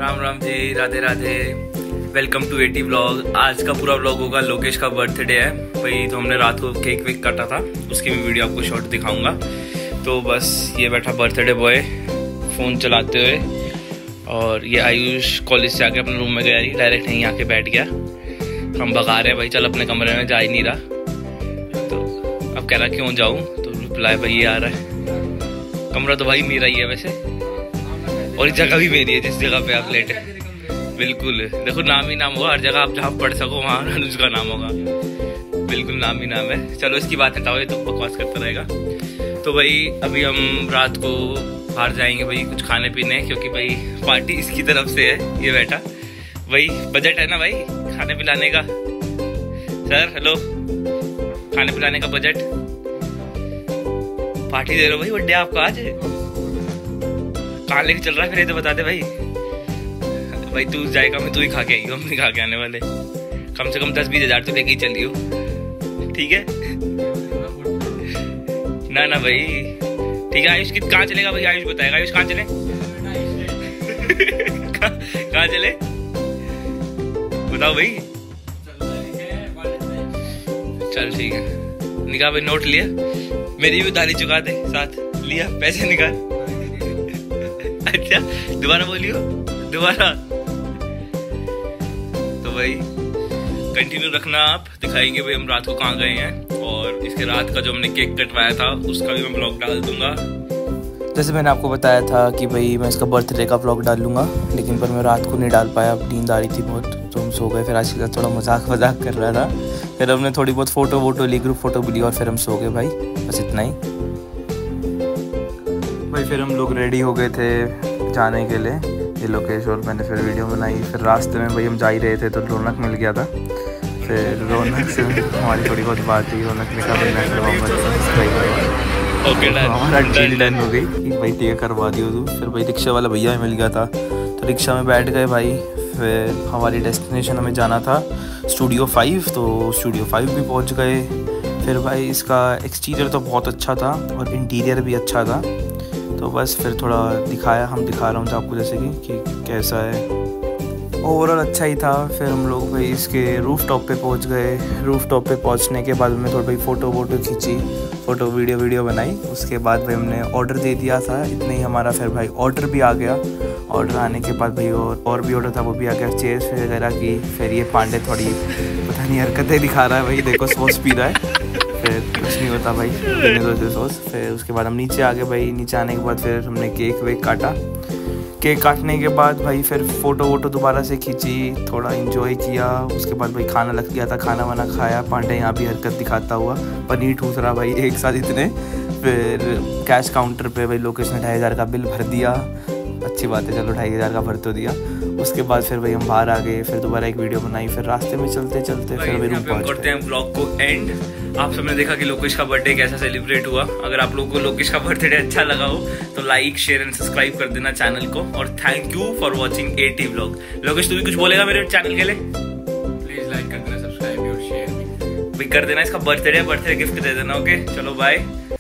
Ram Ram ji, Radhe Radhe. Welcome to AT vlog. आज का पूरा व्लॉग होगा, लोकेश का बर्थडे है भाई, तो हमने रात को केक वेक काटा था, उसकी भी वीडियो आपको शॉर्ट दिखाऊंगा। तो बस ये बैठा बर्थडे बॉय फ़ोन चलाते हुए, और ये आयुष कॉलेज से आके अपने रूम में गया, डायरेक्ट यहीं आके बैठ गया। हम भगा रहे हैं भाई, चल अपने कमरे में, जा ही नहीं रहा। तो अब कह रहा क्यों जाऊँ, तो रिप्लाई भाई ये आ रहा है। कमरा तो भाई मेरा ही है वैसे, और इस जगह भी मेरी है जिस जगह पे आप लेटे। बिल्कुल देखो, नाम ही नाम होगा हर जगह, आप जहाँ पढ़ सको वहाँ अनुज का नाम होगा। बिल्कुल नाम ही नाम है। चलो इसकी बात हटाओ, ये तो बकवास करता रहेगा। तो भाई अभी हम रात को बाहर जाएंगे भाई कुछ खाने पीने, क्योंकि भाई पार्टी इसकी तरफ से है। ये बैठा भाई, बजट है ना भाई खाने पिलाने का। सर हेलो, खाने पिलाने का बजट, पार्टी दे रहे हो भाई, बर्थडे आपका आज। कहाँ लेके चल रहा है फिर ये तो बता दे भाई। भाई तू जाएगा, मैं तू ही खा के आई, हम नहीं खा के आने वाले। कम से कम 10-20 हज़ार तो लेके ही चलियो, ठीक है ना? ना भाई ठीक है। आयुष कहाँ चलेगा भाई? आयुष बताएगा। आयुष कहाँ चले? कहाँ चले बताओ भाई। चल ठीक है, निकाल भाई, नोट लिया, मेरी भी उधारी चुका दे, साथ लिया पैसे निकाल। अच्छा दोबारा बोलियो, दोबारा। तो भाई कंटिन्यू रखना, आप दिखाएंगे भाई हम रात को कहाँ गए हैं, और इसके रात का जो हमने केक कटवाया था उसका भी मैं ब्लॉग डाल दूंगा। जैसे मैंने आपको बताया था कि भाई मैं इसका बर्थडे का ब्लॉग डाल लूँगा, लेकिन पर मैं रात को नहीं डाल पाया, नींद आ रही थी बहुत, तो हम सो गए। फिर आज के साथ थोड़ा मजाक कर रहा था, फिर हमने थोड़ी बहुत फ़ोटो ली, ग्रुप फ़ोटो भी ली, और फिर हम सो गए भाई, बस इतना ही भाई। फिर हम लोग रेडी हो गए थे जाने के लिए, ये लोकेश और मैंने फिर वीडियो बनाई। फिर रास्ते में भाई हम जा ही रहे थे तो रौनक मिल गया था, फिर रौनक से हमारी थोड़ी बहुत बात हुई। रौनक ने कहा भाई मैं हमारा डील डन हो गई कि भाई टिकट करवा दियो तू। फिर भाई रिक्शा वाला भैया मिल गया था, तो रिक्शा में बैठ गए भाई। फिर हमारी डेस्टिनेशन हमें जाना था स्टूडियो 5, तो स्टूडियो 5 भी पहुंच गए। फिर भाई इसका एक्सटीरियर तो बहुत अच्छा था और इंटीरियर भी अच्छा था, तो बस फिर थोड़ा दिखाया, हम दिखा रहा हूँ आपको जैसे कि कैसा है। ओवरऑल अच्छा ही था। फिर हम लोग भाई इसके रूफ टॉप पे पहुँच गए। रूफ टॉप पे पहुँचने के बाद हमने थोड़ा भाई फ़ोटो खींची, फ़ोटो वीडियो बनाई। उसके बाद भाई हमने ऑर्डर दे दिया था, इतने ही हमारा फिर भाई ऑर्डर भी आ गया। ऑर्डर आने के बाद भाई और भी ऑर्डर था, वो भी आ गया, चेयर्स वगैरह की। फिर ये पांडे थोड़ी पता नहीं हरकतें दिखा रहा है भाई, देखो सॉस पी रहा है। फिर कुछ नहीं होता भाई, पीने दो सॉस। फिर उसके बाद हम नीचे आ गए भाई। नीचे आने के बाद फिर हमने केक वेक काटा। केक काटने के बाद भाई फिर फ़ोटो दोबारा से खींची, थोड़ा इंजॉय किया। उसके बाद भाई खाना लग गया था, खाना वाना खाया। पांडे यहाँ भी हरकत दिखाता हुआ पनीर ठूस रहा भाई एक साथ इतने। फिर कैश काउंटर पे भाई लोकेश ने 2500 का बिल भर दिया। अच्छी बात है, चलो 2500 का भर तो दिया। उसके बाद फिर भाई हम बाहर आ गए, फिर दोबारा एक वीडियो बनाई। फिर रास्ते में चलते फिर मेरे रूम पहुंच करते हैं व्लॉग को एंड। आप सबने देखा कि लोकेश का बर्थडे कैसा सेलिब्रेट हुआ। अगर आप लोगों को लोकेश का बर्थडे अच्छा लगा हो तो लाइक शेयर एंड सब्सक्राइब कर देना चैनल को, और thank you for watching AT vlog. Lokesh तू भी कुछ बोलेगा मेरे चैनल के लिए? प्लीज लाइक कर देना, सब्सक्राइब और शेयर भी कर देना। इसका बर्थडे गिफ्ट दे देना। ओके चलो बाय।